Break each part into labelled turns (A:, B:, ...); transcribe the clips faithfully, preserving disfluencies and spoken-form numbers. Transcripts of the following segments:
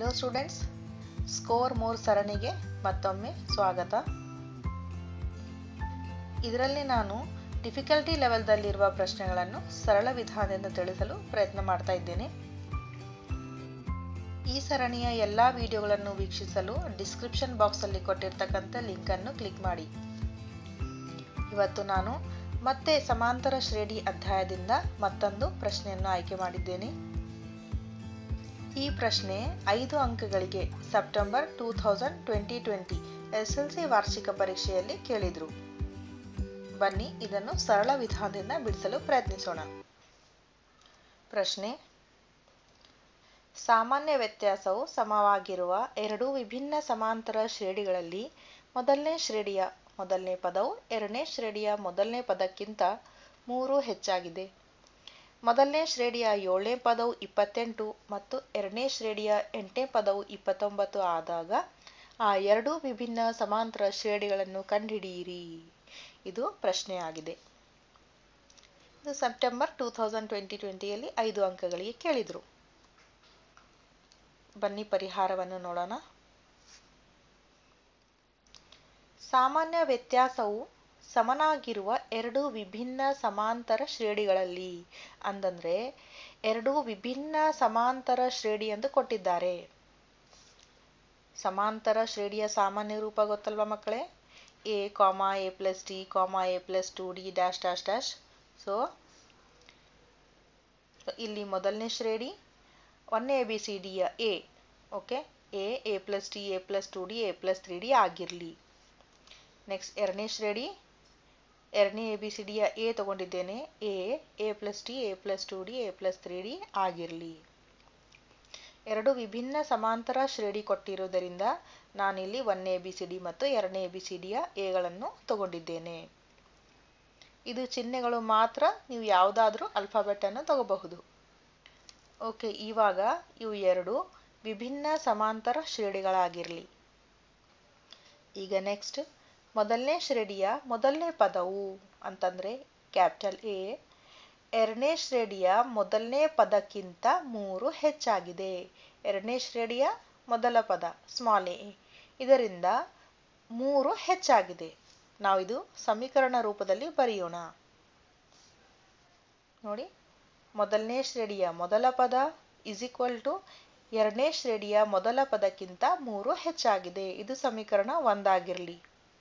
A: Hello students, score ಮೂರ್ ಸರಣಿಗೆ ಮತ್ತೊಮ್ಮೆ ಸ್ವಾಗತ. ಇದರಲ್ಲಿ ನಾನು ಡಿಫಿಕಲ್ಟಿ ಲೆವೆಲ್ದಲ್ಲಿರುವ ಪ್ರಶ್ನೆಗಳನ್ನು ಸರಳ ವಿಧಾನದಿಂದ ತಿಳಿಸಲು ಪ್ರಯತ್ನ ಮಾಡ್ತಾ ಇದ್ದೇನೆ. ಈ ಸರಣಿಯ ಎಲ್ಲ ವಿಡಿಯೋಗಳನ್ನು ವೀಕ್ಷಿಸಲು ಡಿಸ್ಕ್ರಿಪ್ಷನ್ ಬಾಕ್ಸಲ್ಲಿ ಕೊಟ್ಟಿರ್ತಕ್ಕಂಥ ಲಿಂಕನ್ನು ಕ್ಲಿಕ್ ಮಾಡಿ. ಇವತ್ತು ನಾನು ಮತ್ತೆ ಸಮಾಂತರ ಶ್ರೇಣಿ ಅಧ್ಯಾಯದಿಂದ ಮತ್ತೊಂದು ಪ್ರಶ್ನೆಯನ್ನು ಆಯ್ಕೆ ಮಾಡಿದ್ದೇನೆ. ಈ ಪ್ರಶ್ನೆ ಐದು ಅಂಕಗಳಿಗೆ September two thousand twenty twenty S L C ವಾರ್ಷಿಕ ಪರೀಕ್ಷೆಯಲ್ಲಿ ಕೇಳಿದ್ರು. ಬನ್ನಿ ಇದನ್ನು ಸರಳ ವಿಧಾನದಿಂದ ಬಿಡಿಸಲು ಪ್ರಯತ್ನಿಸೋಣ. ಪ್ರಶ್ನೆ: ಸಾಮಾನ್ಯ ವ್ಯತ್ಯಾಸವು ಸಮವಾಗಿರುವ ಎರಡು ವಿಭಿನ್ನ ಸಮಾಂತರ ಶ್ರೇಣಿಗಳಲ್ಲಿ ಮೊದಲನೇ ಶ್ರೇಣಿಯ ಮೊದಲನೇ ಪದವು ಎರಡನೇ ಶ್ರೇಣಿಯ ಮೊದಲನೇ ಪದಕ್ಕಿಂತ ಮೂರು ಹೆಚ್ಚಾಗಿದೆ. ಮೊದಲನೇ ಶ್ರೇಣಿಯ ಏಳನೇ ಪದವು ಇಪ್ಪತ್ತೆಂಟು ಮತ್ತು ಎರಡನೇ ಶ್ರೇಣಿಯ ಎಂಟನೇ ಪದವು ಇಪ್ಪತ್ತೊಂಬತ್ತು ಆದಾಗ ಆ ಎರಡು ವಿಭಿನ್ನ ಸಮಾಂತರ ಶ್ರೇಣಿಗಳನ್ನು ಕಂಡುಹಿಡಿಯಿರಿ. ಇದು ಪ್ರಶ್ನೆಯಾಗಿದೆ. ಇದು ಸೆಪ್ಟೆಂಬರ್ ಟೂ ಥೌಸಂಡ್ ಟ್ವೆಂಟಿ ಟ್ವೆಂಟಿಯಲ್ಲಿ ಐದು ಅಂಕಗಳಿಗೆ ಕೇಳಿದರು. ಬನ್ನಿ ಪರಿಹಾರವನ್ನು ನೋಡೋಣ. ಸಾಮಾನ್ಯ ವ್ಯತ್ಯಾಸವು ಸಮನಾಗಿರುವ ಎರಡು ವಿಭಿನ್ನ ಸಮಾಂತರ ಶ್ರೇಣಿಗಳಲ್ಲಿ ಅಂತಂದ್ರೆ ಎರಡು ವಿಭಿನ್ನ ಸಮಾಂತರ ಶ್ರೇಣಿ ಎಂದು ಕೊಟ್ಟಿದ್ದಾರೆ. ಸಮಾಂತರ ಶ್ರೇಣಿಯ ಸಾಮಾನ್ಯ ರೂಪ ಗೊತ್ತಲ್ವಾ ಮಕ್ಕಳೇ? A comma A plus D comma A plus two D dash dash dash. So ಇಲ್ಲಿ ಮೊದಲನೇ ಶ್ರೇಣಿ ಒನ್ ಎ ಬಿ ಸಿ ಡಿಯ A, okay, A A plus D A plus two D A plus three D ಆಗಿರಲಿ. Next ಎರಡನೇ ಶ್ರೇಣಿ ಎರಡನೇ A B C ಡಿಯ A ತಗೊಂಡಿದ್ದೇನೆ, A A plus D A plus two D A plus three D ಆಗಿರಲಿ. ಎರಡು ವಿಭಿನ್ನ ಸಮಾಂತರ ಶ್ರೇಣಿ ಕೊಟ್ಟಿರುವುದರಿಂದ ನಾನಿಲ್ಲಿ one A B C D ಮತ್ತು ಎರಡನೇ ಎ ಬಿ ಸಿ ಡಿಯ ಎಗಳನ್ನು ತಗೊಂಡಿದ್ದೇನೆ. ಇದು ಚಿಹ್ನೆಗಳು ಮಾತ್ರ, ನೀವು ಯಾವುದಾದ್ರೂ ಅಲ್ಫಾಬೆಟ್ ಅನ್ನು ತಗೋಬಹುದು. ಓಕೆ, ಇವಾಗ ಇವು ಎರಡು ವಿಭಿನ್ನ ಸಮಾಂತರ ಶ್ರೇಣಿಗಳಾಗಿರಲಿ. ಈಗ ನೆಕ್ಸ್ಟ್ ಮೊದಲನೇ ಶ್ರೇಣಿಯ ಮೊದಲನೇ ಪದವು ಅಂತಂದ್ರೆ ಕ್ಯಾಪಿಟಲ್ ಎ ಎರಡನೇ ಶ್ರೇಣಿಯ ಮೊದಲನೇ ಪದಕ್ಕಿಂತ ಮೂರು ಹೆಚ್ಚಾಗಿದೆ. ಎರಡನೇ ಶ್ರೇಣಿಯ ಮೊದಲ ಪದ ಸ್ಮಾಲ್ ಎ, ಇದರಿಂದ ಮೂರು ಹೆಚ್ಚಾಗಿದೆ. ನಾವು ಇದು ಸಮೀಕರಣ ರೂಪದಲ್ಲಿ ಬರೆಯೋಣ. ನೋಡಿ, ಮೊದಲನೇ ಶ್ರೇಣಿಯ ಮೊದಲ ಪದ ಇಸ್ ಈಕ್ವಲ್ ಟು ಎರಡನೇ ಶ್ರೇಣಿಯ ಮೊದಲ ಪದಕ್ಕಿಂತ ಮೂರು ಹೆಚ್ಚಾಗಿದೆ. ಇದು ಸಮೀಕರಣ ಒಂದಾಗಿರಲಿ.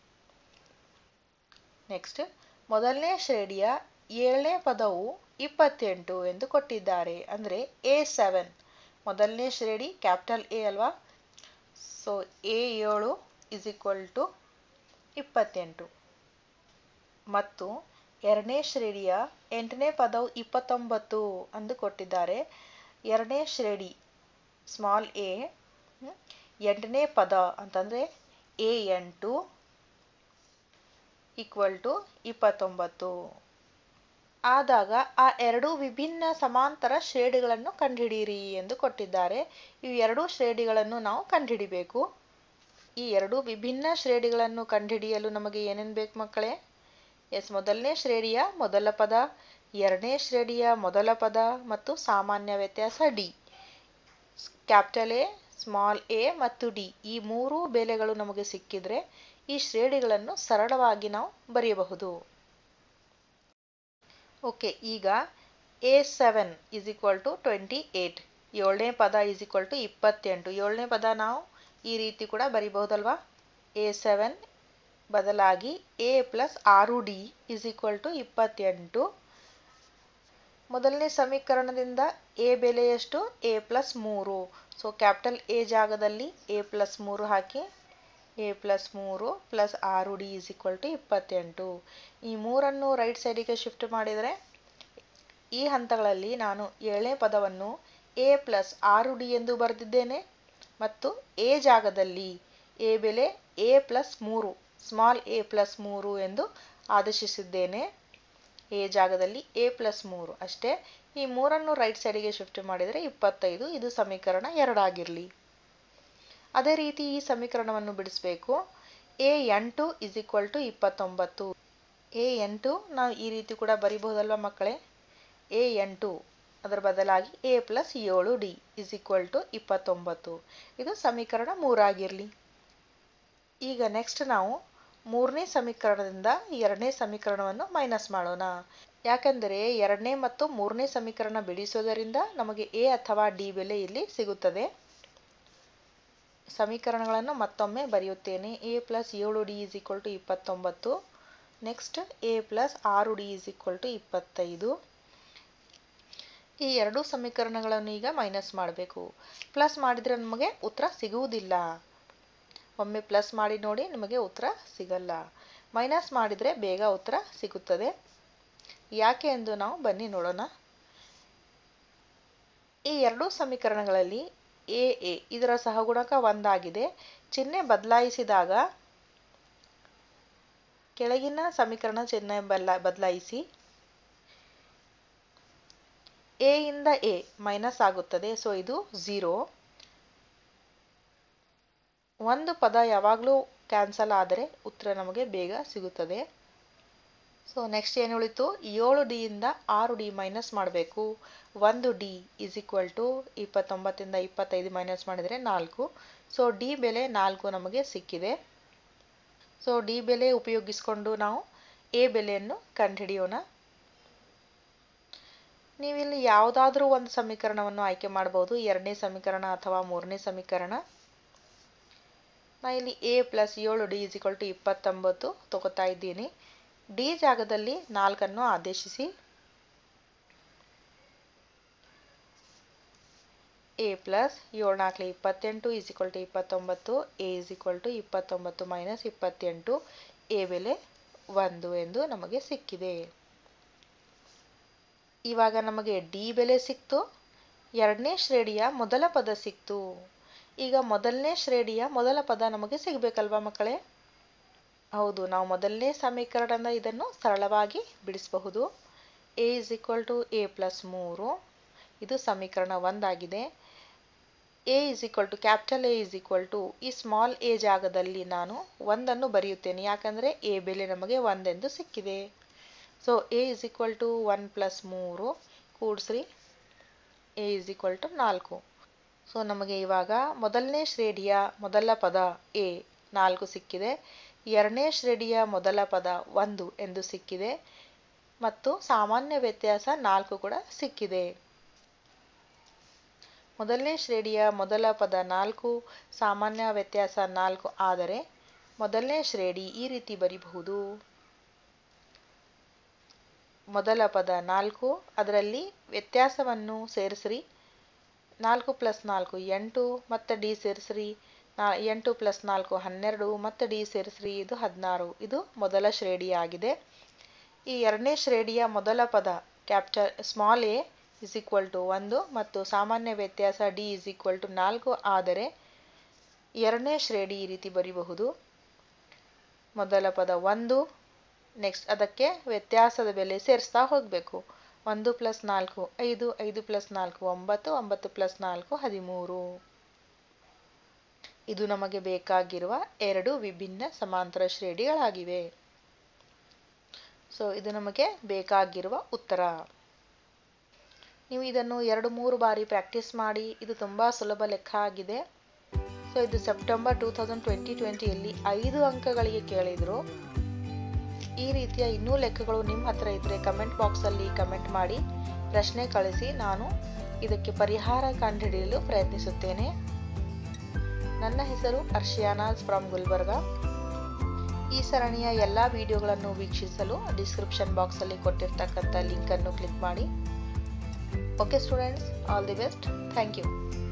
A: ನೆಕ್ಸ್ಟ್ ಮೊದಲನೇ ಶ್ರೇಣಿಯ ಏಳನೇ ಪದವು ಇಪ್ಪತ್ತೆಂಟು ಎಂದು ಕೊಟ್ಟಿದ್ದಾರೆ. ಅಂದರೆ ಎ ಸೆವೆನ್, ಮೊದಲನೇ ಶ್ರೇಣಿ ಕ್ಯಾಪಿಟಲ್ ಎ ಅಲ್ವಾ, ಸೊ ಎ ಏಳು ಇಸ್ ಈಕ್ವಲ್ ಟು ಇಪ್ಪತ್ತೆಂಟು. ಮತ್ತು ಎರಡನೇ ಶ್ರೇಣಿಯ ಎಂಟನೇ ಪದವು ಇಪ್ಪತ್ತೊಂಬತ್ತು ಎಂದು ಕೊಟ್ಟಿದ್ದಾರೆ. ಎರಡನೇ ಶ್ರೇಣಿ ಸ್ಮಾಲ್ ಎ ಎಂಟನೇ ಪದ ಅಂತಂದರೆ ಎ ಎಂಟು ಈಕ್ವಲ್ ಟು ಇಪ್ಪತ್ತೊಂಬತ್ತು ಆದಾಗ ಆ ಎರಡು ವಿಭಿನ್ನ ಸಮಾಂತರ ಶ್ರೇಣಿಗಳನ್ನು ಕಂಡುಹಿಡಿಯಿರಿ ಎಂದು ಕೊಟ್ಟಿದ್ದಾರೆ. ಈ ಎರಡು ಶ್ರೇಣಿಗಳನ್ನು ನಾವು ಕಂಡುಹಿಡಿಬೇಕು. ಈ ಎರಡು ವಿಭಿನ್ನ ಶ್ರೇಣಿಗಳನ್ನು ಕಂಡುಹಿಡಿಯಲು ನಮಗೆ ಏನೇನು ಬೇಕು ಮಕ್ಕಳೇ? ಎಸ್, ಮೊದಲನೇ ಶ್ರೇಣಿಯ ಮೊದಲ ಪದ, ಎರಡನೇ ಶ್ರೇಣಿಯ ಮೊದಲ ಪದ ಮತ್ತು ಸಾಮಾನ್ಯ ವ್ಯತ್ಯಾಸ D. Capital A, small A ಮತ್ತು ಡಿ ಈ ಮೂರು ಬೆಲೆಗಳು ನಮಗೆ ಸಿಕ್ಕಿದ್ರೆ ಈ ಶ್ರೇಣಿಗಳನ್ನು ಸರಳವಾಗಿ ನಾವು ಬರೆಯಬಹುದು. ಓಕೆ, ಈಗ A seven is equal to twenty eight, ಏಳನೇ ಪದ ಇಸ್ ಈಕ್ವಲ್ ಟು ಇಪ್ಪತ್ತೆಂಟು. ಏಳನೇ ಪದ ನಾವು ಈ ರೀತಿ ಕೂಡ ಬರಿಬಹುದಲ್ವಾ? ಎ ಸೆವೆನ್ ಬದಲಾಗಿ ಎ ಪ್ಲಸ್ ಆರು ಡಿ ಇಸ್ ಈಕ್ವಲ್ ಟು ಇಪ್ಪತ್ತೆಂಟು. ಮೊದಲನೇ ಸಮೀಕರಣದಿಂದ ಎ ಬೆಲೆ ಎಷ್ಟು? ಎ ಪ್ಲಸ್ ಮೂರು. ಸೊ ಕ್ಯಾಪಿಟಲ್ ಎ ಜಾಗದಲ್ಲಿ ಎ ಪ್ಲಸ್ ಮೂರು ಹಾಕಿ ಎ ಪ್ಲಸ್ ಮೂರು ಪ್ಲಸ್ ಆರು ಡಿ ಇಸ್ ಈಕ್ವಲ್ ಟು ಇಪ್ಪತ್ತೆಂಟು. ಈ ಮೂರನ್ನು ರೈಟ್ ಸೈಡಿಗೆ ಶಿಫ್ಟ್ ಮಾಡಿದರೆ ಈ ಹಂತಗಳಲ್ಲಿ ನಾನು ಏಳನೇ ಪದವನ್ನು ಎ ಪ್ಲಸ್ ಆರು ಡಿ ಎಂದು ಬರೆದಿದ್ದೇನೆ ಮತ್ತು ಎ ಜಾಗದಲ್ಲಿ ಎ ಬೆಲೆ ಎ ಪ್ಲಸ್ ಮೂರು ಸ್ಮಾಲ್ ಎ ಪ್ಲಸ್ ಮೂರು ಎಂದು ಆದೇಶಿಸಿದ್ದೇನೆ. ಎ ಜಾಗದಲ್ಲಿ ಎ ಪ್ಲಸ್ ಮೂರು ಅಷ್ಟೇ. ಈ ಮೂರನ್ನು ರೈಟ್ ಸೈಡಿಗೆ ಶಿಫ್ಟ್ ಮಾಡಿದರೆ ಇಪ್ಪತ್ತೈದು. ಇದು ಸಮೀಕರಣ ಎರಡಾಗಿರಲಿ. ಅದೇ ರೀತಿ ಈ ಸಮೀಕರಣವನ್ನು ಬಿಡಿಸಬೇಕು. ಎ ಎಂಟು ಇಸ್ ಈಕ್ವಲ್ ಟು ಇಪ್ಪತ್ತೊಂಬತ್ತು. ಎ ಎಂಟು ನಾವು ಈ ರೀತಿ ಕೂಡ ಬರಿಬಹುದಲ್ವ ಮಕ್ಕಳೇ? ಎ ಎಂಟು ಅದರ ಬದಲಾಗಿ ಎ ಪ್ಲಸ್ ಏಳು ಡಿ ಇಸ್ ಈಕ್ವಲ್ ಟು ಇಪ್ಪತ್ತೊಂಬತ್ತು. ಇದು ಸಮೀಕರಣ ಮೂರಾಗಿರಲಿ. ಈಗ ನೆಕ್ಸ್ಟ್ ನಾವು ಮೂರನೇ ಸಮೀಕರಣದಿಂದ ಎರಡನೇ ಸಮೀಕರಣವನ್ನು ಮೈನಸ್ ಮಾಡೋಣ. ಯಾಕಂದರೆ ಎರಡನೇ ಮತ್ತು ಮೂರನೇ ಸಮೀಕರಣ ಬಿಡಿಸೋದರಿಂದ ನಮಗೆ ಎ ಅಥವಾ ಡಿ ಬೆಲೆ ಇಲ್ಲಿ ಸಿಗುತ್ತದೆ. ಸಮೀಕರಣಗಳನ್ನು ಮತ್ತೊಮ್ಮೆ ಬರೆಯುತ್ತೇನೆ. ಎ ಪ್ಲಸ್ ಏಳು ಡಿ ಇಸ್ ಈಕ್ವಲ್ ಟು ಇಪ್ಪತ್ತೊಂಬತ್ತು. ನೆಕ್ಸ್ಟ್ ಎ ಪ್ಲಸ್ ಆರು ಡಿ ಇಸ್ ಈಕ್ವಲ್ ಟು ಇಪ್ಪತ್ತೈದು. ಈ ಎರಡು ಸಮೀಕರಣಗಳನ್ನು ಈಗ ಮೈನಸ್ ಮಾಡಬೇಕು. ಪ್ಲಸ್ ಮಾಡಿದರೆ ನಮಗೆ ಉತ್ತರ ಸಿಗುವುದಿಲ್ಲ. ಒಮ್ಮೆ ಪ್ಲಸ್ ಮಾಡಿ ನೋಡಿ, ನಿಮಗೆ ಉತ್ತರ ಸಿಗಲ್ಲ. ಮೈನಸ್ ಮಾಡಿದರೆ ಬೇಗ ಉತ್ತರ ಸಿಗುತ್ತದೆ. ಯಾಕೆ ಎಂದು ನಾವು ಬನ್ನಿ ನೋಡೋಣ. ಈ ಎರಡು ಸಮೀಕರಣಗಳಲ್ಲಿ ಎ ಎ ಇದರ ಸಹಗುಣಕ ಒಂದಾಗಿದೆ. ಚಿಹ್ನೆ ಬದಲಾಯಿಸಿದಾಗ ಕೆಳಗಿನ ಸಮೀಕರಣ ಚಿಹ್ನೆ ಬದಲಾ ಬದಲಾಯಿಸಿ ಎ ಇಂದ ಎ ಮೈನಸ್ ಆಗುತ್ತದೆ. ಸೊ ಇದು ಝೀರೋ. ಒಂದು ಪದ ಯಾವಾಗಲೂ ಕ್ಯಾನ್ಸಲ್ ಆದರೆ ಉತ್ತರ ನಮಗೆ ಬೇಗ ಸಿಗುತ್ತದೆ. ಸೊ ನೆಕ್ಸ್ಟ್ ಏನು ಉಳಿತು? ಏಳು ಡಿ ಇಂದ ಆರು ಡಿ ಮೈನಸ್ ಮಾಡಬೇಕು. ಒಂದು ಡಿ ಇಸ್ ಈಕ್ವಲ್ ಟು ಇಪ್ಪತ್ತೊಂಬತ್ತಿಂದ ಇಪ್ಪತ್ತೈದು ಮೈನಸ್ ಮಾಡಿದರೆ ನಾಲ್ಕು. ಸೊ ಡಿ ಬೆಲೆ ನಾಲ್ಕು ನಮಗೆ ಸಿಕ್ಕಿದೆ. ಸೊ ಡಿ ಬೆಲೆ ಉಪಯೋಗಿಸಿಕೊಂಡು ನಾವು ಎ ಬೆಲೆಯನ್ನು ಕಂಡುಹಿಡಿಯೋಣ. ನೀವಿಲ್ಲಿ ಯಾವುದಾದ್ರೂ ಒಂದು ಸಮೀಕರಣವನ್ನು ಆಯ್ಕೆ ಮಾಡಬಹುದು. ಎರಡನೇ ಸಮೀಕರಣ ಅಥವಾ ಮೂರನೇ ಸಮೀಕರಣ. ನಾ ಇಲ್ಲಿ ಎ ಪ್ಲಸ್ ಏಳು ಡಿ ಇಸ್ ಈಕ್ವಲ್ ಟು ಇಪ್ಪತ್ತೊಂಬತ್ತು ತಗೋತಾ ಇದ್ದೀನಿ. ಡಿ ಜಾಗದಲ್ಲಿ ನಾಲ್ಕನ್ನು ಆದೇಶಿಸಿ. ಎ ಪ್ಲಸ್ ಏಳು ನಾಲ್ಕು ಇಪ್ಪತ್ತೆಂಟು ಇಸ್ ಈಕ್ವಲ್ ಟು ಇಪ್ಪತ್ತೊಂಬತ್ತು. ಎ ಇಸ್ ಈಕ್ವಲ್ ಟು ಇಪ್ಪತ್ತೊಂಬತ್ತು ಮೈನಸ್ ಇಪ್ಪತ್ತೆಂಟು. ಎ ಬೆಲೆ ಒಂದು ಎಂದು ನಮಗೆ ಸಿಕ್ಕಿದೆ. ಇವಾಗ ನಮಗೆ ಡಿ ಬೆಲೆ ಸಿಕ್ತು. ಎರಡನೇ ಶ್ರೇಣಿಯ ಮೊದಲ ಪದ ಸಿಕ್ತು. ಈಗ ಮೊದಲನೇ ಶ್ರೇಣಿಯ ಮೊದಲ ಪದ ನಮಗೆ ಸಿಗಬೇಕಲ್ವಾ ಮಕ್ಕಳೇ? ಹೌದು, ನಾವು ಮೊದಲನೇ ಸಮೀಕರಣದಿಂದ ಇದನ್ನು ಸರಳವಾಗಿ ಬಿಡಿಸಬಹುದು. A is equal to A plus ಮೂರು. ಇದು ಸಮೀಕರಣ ಒಂದಾಗಿದೆ. A is equal to capital A is equal to ಈ ಸ್ಮಾಲ್ ಎ ಜಾಗದಲ್ಲಿ ನಾನು ಒಂದನ್ನು ಬರೆಯುತ್ತೇನೆ. ಯಾಕಂದರೆ ಎ ಬೆಲೆ ನಮಗೆ ಒಂದೆಂದು ಸಿಕ್ಕಿದೆ. So A is equal to one plus ಮೂರು ಕೂಡಿಸ್ರಿ. ಎ ಇಸ್ ಈಕ್ವಲ್ ಟು ನಾಲ್ಕು. ಸೊ ನಮಗೆ ಇವಾಗ ಮೊದಲನೇ ಶ್ರೇಣಿಯ ಮೊದಲ ಪದ ಎ ನಾಲ್ಕು ಸಿಕ್ಕಿದೆ. ಎರಡನೇ ಶ್ರೇಣಿಯ ಮೊದಲ ಪದ ಒಂದು ಎಂದು ಸಿಕ್ಕಿದೆ. ಮತ್ತು ಸಾಮಾನ್ಯ ವ್ಯತ್ಯಾಸ ನಾಲ್ಕು ಕೂಡ ಸಿಕ್ಕಿದೆ. ಮೊದಲನೇ ಶ್ರೇಣಿಯ ಮೊದಲ ಪದ ನಾಲ್ಕು, ಸಾಮಾನ್ಯ ವ್ಯತ್ಯಾಸ ನಾಲ್ಕು ಆದರೆ ಮೊದಲನೇ ಶ್ರೇಣಿ ಈ ರೀತಿ ಬರೀಬಹುದು. ಮೊದಲ ಪದ ನಾಲ್ಕು, ಅದರಲ್ಲಿ ವ್ಯತ್ಯಾಸವನ್ನು ಸೇರಿಸ್ರಿ. ನಾಲ್ಕು ಪ್ಲಸ್ ನಾಲ್ಕು ಎಂಟು, ಮತ್ತು ಡಿ ಸೇರಿಸ್ರಿ. ನಾ ಎಂಟು ಪ್ಲಸ್ ನಾಲ್ಕು ಹನ್ನೆರಡು, ಮತ್ತು ಡಿ ಸೇರಿಸ್ರಿ. ಇದು ಹದಿನಾರು. ಇದು ಮೊದಲ ಶ್ರೇಣಿಯಾಗಿದೆ. ಈ ಎರಡನೇ ಶ್ರೇಣಿಯ ಮೊದಲ ಪದ capital small A is equal to ಒಂದು ಮತ್ತು ಸಾಮಾನ್ಯ ವ್ಯತ್ಯಾಸ ಡಿ ಇಸ್ ಈಕ್ವಲ್ ಟು ನಾಲ್ಕು ಆದರೆ ಎರಡನೇ ಶ್ರೇಣಿ ಈ ರೀತಿ ಬರೀಬಹುದು. ಮೊದಲ ಪದ ಒಂದು, ನೆಕ್ಸ್ಟ್ ಅದಕ್ಕೆ ವ್ಯತ್ಯಾಸದ ಬೆಲೆ ಸೇರಿಸ್ತಾ ಹೋಗಬೇಕು. ಒಂದು ಪ್ಲಸ್ ನಾಲ್ಕು ಐದು, ಐದು ಪ್ಲಸ್ ನಾಲ್ಕು ಒಂಬತ್ತು, ಒಂಬತ್ತು ಪ್ಲಸ್ ನಾಲ್ಕು ಹದಿಮೂರು. ಇದು ನಮಗೆ ಬೇಕಾಗಿರುವ ಎರಡು ವಿಭಿನ್ನ ಸಮಾಂತರ ಶ್ರೇಣಿಗಳಾಗಿವೆ. ಸೊ ಇದು ನಮಗೆ ಬೇಕಾಗಿರುವ ಉತ್ತರ. ನೀವು ಇದನ್ನು ಎರಡು ಮೂರು ಬಾರಿ ಪ್ರಾಕ್ಟೀಸ್ ಮಾಡಿ. ಇದು ತುಂಬ ಸುಲಭ ಲೆಕ್ಕ ಆಗಿದೆ. ಸೊ ಇದು ಸೆಪ್ಟೆಂಬರ್ ಟೂ ತೌಸಂಡ್ ಟ್ವೆಂಟಿ ಟ್ವೆಂಟಿಯಲ್ಲಿ ಐದು ಅಂಕಗಳಿಗೆ ಕೇಳಿದರು. ಈ ರೀತಿಯ ಇನ್ನೂ ಲೆಕ್ಕಗಳು ನಿಮ್ಮ ಹತ್ರ ಇದ್ದರೆ ಕಮೆಂಟ್ ಬಾಕ್ಸಲ್ಲಿ ಕಮೆಂಟ್ ಮಾಡಿ ಪ್ರಶ್ನೆ ಕಳಿಸಿ. ನಾನು ಇದಕ್ಕೆ ಪರಿಹಾರ ಕಂಡುಹಿಡಿಯಲು ಪ್ರಯತ್ನಿಸುತ್ತೇನೆ. ನನ್ನ ಹೆಸರು ಅರ್ಶಿಯಾ ನಾಜ್ ಫ್ರಮ್ ಗುಲ್ಬರ್ಗಾ. ಈ ಸರಣಿಯ ಎಲ್ಲ ವಿಡಿಯೋಗಳನ್ನು ವೀಕ್ಷಿಸಲು ಡಿಸ್ಕ್ರಿಪ್ಷನ್ ಬಾಕ್ಸಲ್ಲಿ ಕೊಟ್ಟಿರ್ತಕ್ಕಂಥ ಲಿಂಕನ್ನು ಕ್ಲಿಕ್ ಮಾಡಿ. Okay students, all the best. Thank you.